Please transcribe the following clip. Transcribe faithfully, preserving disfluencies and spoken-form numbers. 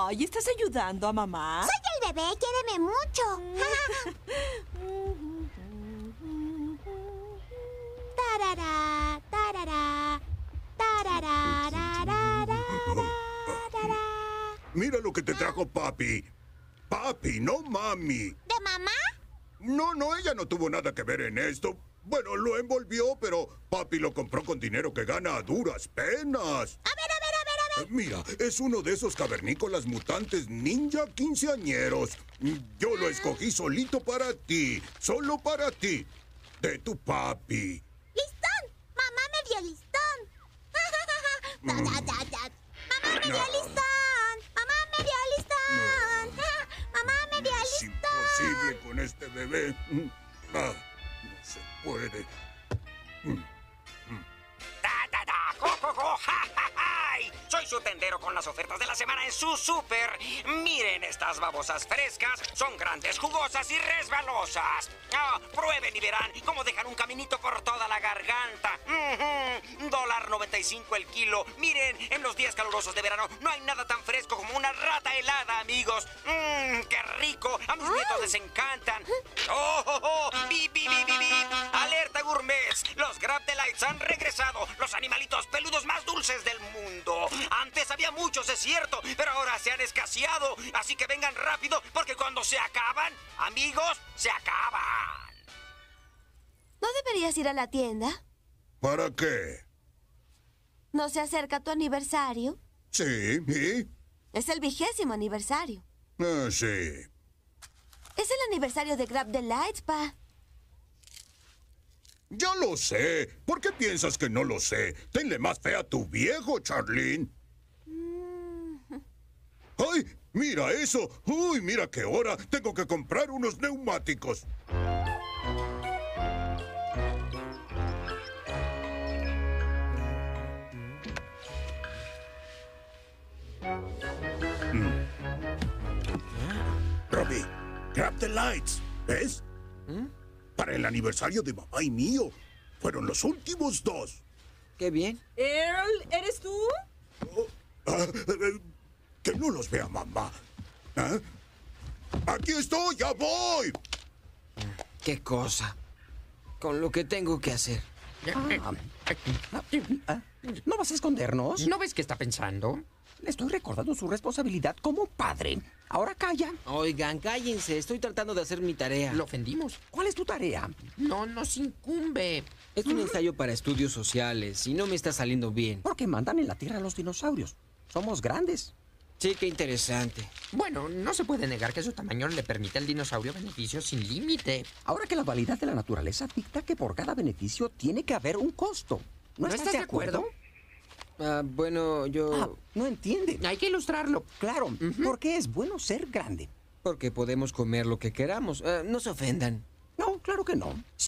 Ay, ¿estás ayudando a mamá? Soy el bebé, quiéreme mucho. Tarara, tarara, tarara, tarara, tarara. Mira lo que te trajo papi. Papi, no mami. ¿De mamá? No, no, ella no tuvo nada que ver en esto. Bueno, lo envolvió, pero papi lo compró con dinero que gana a duras penas. A ver, a ver, a ver, a ver. Mira, es uno de esos cavernícolas mutantes ninja quinceañeros. Yo lo escogí solito para ti, solo para ti, de tu papi. ¡Listón! ¡Mamá me dio listón! Da, da, da, da. ¡Mamá me dio listón! ¡Mamá me dio listón! ¡Mamá me dio Es listón! imposible con este bebé. Ah, no se puede. ¡Da, da, da! ¡Jo, jo, jo! ¡Ja, ja, ja! Soy su tendero con las ofertas de la semana en su súper. Miren estas babosas frescas. Son grandes, jugosas y resbalosas. Ah, prueben y verán cómo dejan un caminito por toda la garganta. Mm-hmm. Dólar noventa y cinco el kilo. Miren, en los días calurosos de verano no hay nada tan fresco como una rata helada, amigos. Mmm, qué rico. A mis nietos les encantan. ¡Oh, oh, oh! ¡Bip, bip, bip, bip, bip! ¡Alerta gourmets! Los Grab Delights han regresado. Los animalitos peludos más dulces del mundo. Antes había muchos, es cierto, pero ahora se han escaseado. Así que vengan rápido, porque cuando se acaban, amigos, se acaban. ¿No deberías ir a la tienda? ¿Para qué? ¿No se acerca tu aniversario? Sí, ¿y? Es el vigésimo aniversario. Ah, sí. Es el aniversario de Grab the Lights, pa. Ya lo sé. ¿Por qué piensas que no lo sé? Tenle más fe a tu viejo, Charlene. ¡Ay! ¡Mira eso! ¡Uy, mira qué hora! Tengo que comprar unos neumáticos. Mm. Robbie, grab the lights. ¿Ves? Para el aniversario de mamá y mío. Fueron los últimos dos. Qué bien. Earl, ¿eres tú? Oh, ah, eh, que no los vea mamá. ¿Ah? ¡Aquí estoy! ¡Ya voy! Qué cosa. Con lo que tengo que hacer. Ah, ah, ¿no vas a escondernos? ¿No ves qué está pensando? Le estoy recordando su responsabilidad como padre. Ahora calla. Oigan, cállense. Estoy tratando de hacer mi tarea. Lo ofendimos. ¿Cuál es tu tarea? No nos incumbe. Es un ensayo para estudios sociales y no me está saliendo bien. Porque mandan en la Tierra a los dinosaurios. Somos grandes. Sí, qué interesante. Bueno, no se puede negar que su tamaño le permite al dinosaurio beneficios sin límite. Ahora que la dualidad de la naturaleza dicta que por cada beneficio tiene que haber un costo. ¿No, ¿No estás de acuerdo? Ah, bueno, yo... Ah, no entiende. Hay que ilustrarlo. Claro, uh-huh. Porque es bueno ser grande. Porque podemos comer lo que queramos. Ah, no se ofendan. No, claro que no.